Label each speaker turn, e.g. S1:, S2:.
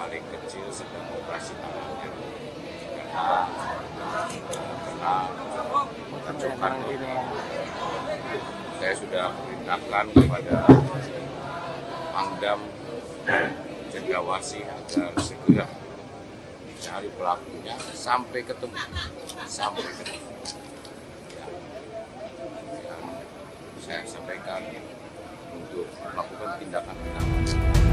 S1: paling kecil sedang operasi tangannya karena kecokan. Saya sudah perintahkan kepada Pangdam Cendrawasih agar segera cari pelakunya sampai ketemu. Yang saya sampaikan untuk melakukan tindakan.